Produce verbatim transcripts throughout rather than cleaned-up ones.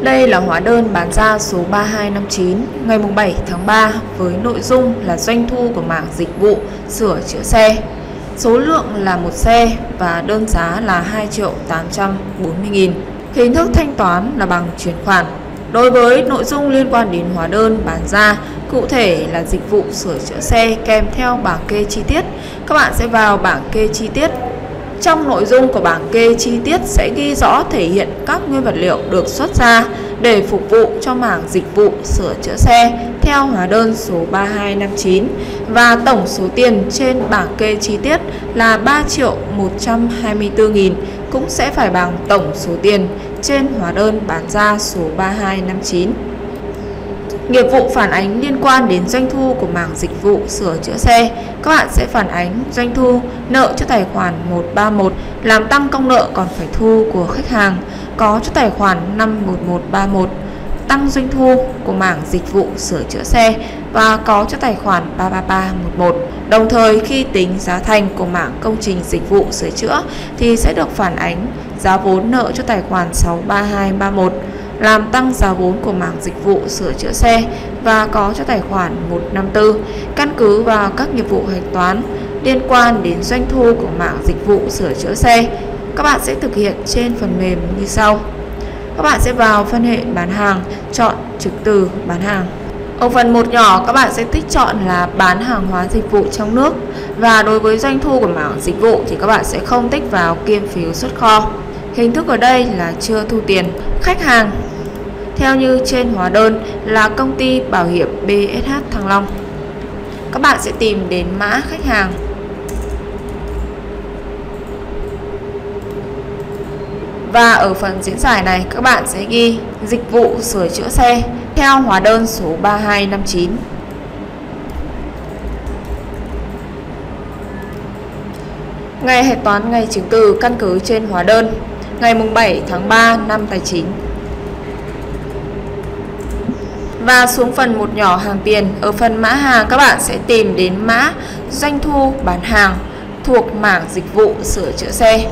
Đây là hóa đơn bán ra số ba hai năm chín ngày bảy tháng ba với nội dung là doanh thu của mảng dịch vụ sửa chữa xe. Số lượng là một xe và đơn giá là hai triệu tám trăm bốn mươi nghìn. Hình thức thanh toán là bằng chuyển khoản. Đối với nội dung liên quan đến hóa đơn bán ra, cụ thể là dịch vụ sửa chữa xe kèm theo bảng kê chi tiết, các bạn sẽ vào bảng kê chi tiết. Trong nội dung của bảng kê chi tiết sẽ ghi rõ thể hiện các nguyên vật liệu được xuất ra để phục vụ cho mảng dịch vụ sửa chữa xe theo hóa đơn số ba hai năm chín và tổng số tiền trên bảng kê chi tiết là ba triệu một trăm hai mươi tư nghìn cũng sẽ phải bằng tổng số tiền trên hóa đơn bán ra số ba hai năm chín. Nghiệp vụ phản ánh liên quan đến doanh thu của mảng dịch vụ sửa chữa xe, các bạn sẽ phản ánh doanh thu nợ cho tài khoản một ba một làm tăng công nợ còn phải thu của khách hàng, có cho tài khoản năm một một ba một tăng doanh thu của mảng dịch vụ sửa chữa xe và có cho tài khoản ba ba ba một một. Đồng thời khi tính giá thành của mảng công trình dịch vụ sửa chữa thì sẽ được phản ánh giá vốn nợ cho tài khoản sáu ba hai ba một làm tăng giá vốn của mảng dịch vụ sửa chữa xe và có cho tài khoản một năm tư. Căn cứ vào các nghiệp vụ hạch toán liên quan đến doanh thu của mảng dịch vụ sửa chữa xe, các bạn sẽ thực hiện trên phần mềm như sau. Các bạn sẽ vào phân hệ bán hàng, chọn trực từ bán hàng. Ở phần một nhỏ, các bạn sẽ tích chọn là bán hàng hóa dịch vụ trong nước, và đối với doanh thu của mảng dịch vụ thì các bạn sẽ không tích vào kiêm phiếu xuất kho. Hình thức ở đây là chưa thu tiền. Khách hàng theo như trên hóa đơn là công ty bảo hiểm bê ét hát Thăng Long. Các bạn sẽ tìm đến mã khách hàng. Và ở phần diễn giải này các bạn sẽ ghi dịch vụ sửa chữa xe theo hóa đơn số ba hai năm chín. Ngày hạch toán ngày chứng từ căn cứ trên hóa đơn ngày bảy tháng ba năm tài chính. Và xuống phần một nhỏ hàng tiền, ở phần mã hàng các bạn sẽ tìm đến mã doanh thu bán hàng thuộc mảng dịch vụ sửa chữa xe.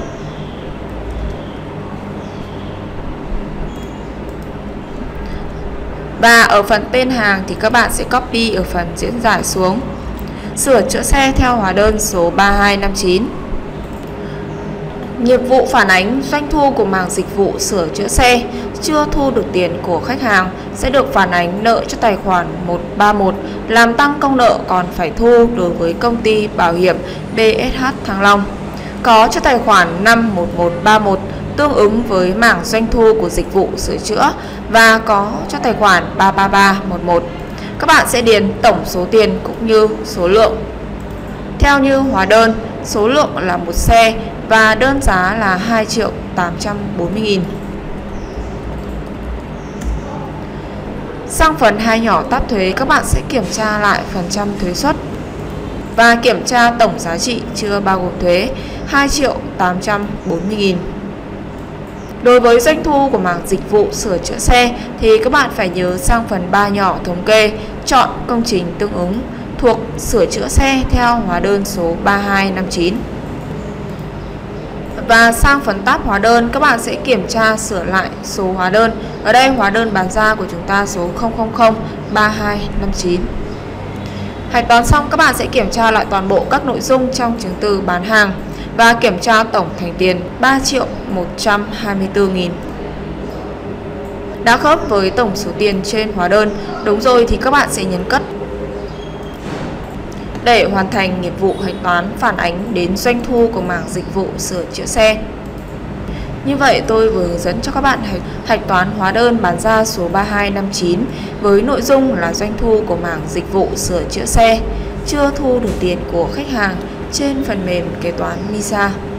Và ở phần tên hàng thì các bạn sẽ copy ở phần diễn giải xuống. Sửa chữa xe theo hóa đơn số ba hai năm chín. Nghiệp vụ phản ánh doanh thu của mảng dịch vụ sửa chữa xe chưa thu được tiền của khách hàng sẽ được phản ánh nợ cho tài khoản một ba một làm tăng công nợ còn phải thu đối với công ty bảo hiểm bê ét hát Thăng Long, có cho tài khoản năm một một ba một tương ứng với mảng doanh thu của dịch vụ sửa chữa và có cho tài khoản ba ba ba một một. Các bạn sẽ điền tổng số tiền cũng như số lượng. Theo như hóa đơn, số lượng là một xe và đơn giá là hai triệu tám trăm bốn mươi nghìn. Sang phần hai nhỏ tab thuế, các bạn sẽ kiểm tra lại phần trăm thuế suất và kiểm tra tổng giá trị chưa bao gồm thuế hai triệu tám trăm bốn mươi nghìn. Đối với doanh thu của mảng dịch vụ sửa chữa xe thì các bạn phải nhớ sang phần ba nhỏ thống kê, chọn công trình tương ứng thuộc sửa chữa xe theo hóa đơn số ba hai năm chín. Và sang phần tab hóa đơn, các bạn sẽ kiểm tra sửa lại số hóa đơn. Ở đây hóa đơn bán ra của chúng ta số không không không ba hai năm chín. Hạch toán xong, các bạn sẽ kiểm tra lại toàn bộ các nội dung trong chứng từ bán hàng và kiểm tra tổng thành tiền ba triệu một trăm hai mươi tư nghìn. Đã khớp với tổng số tiền trên hóa đơn đúng rồi thì các bạn sẽ nhấn cất để hoàn thành nghiệp vụ hạch toán phản ánh đến doanh thu của mảng dịch vụ sửa chữa xe. Như vậy tôi vừa hướng dẫn cho các bạn hạch, hạch toán hóa đơn bán ra số ba hai năm chín với nội dung là doanh thu của mảng dịch vụ sửa chữa xe chưa thu được tiền của khách hàng trên phần mềm kế toán MISA.